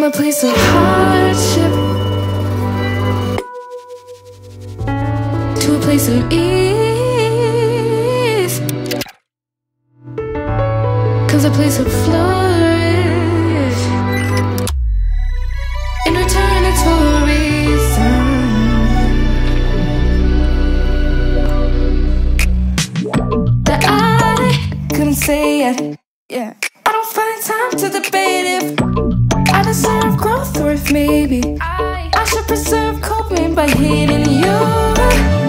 From a place of hardship to a place of ease comes a place of flourish. In return it's for a reason. That I couldn't say it. Yeah, I don't find time to debate if I deserve growth or if maybe I should preserve coping by hating you.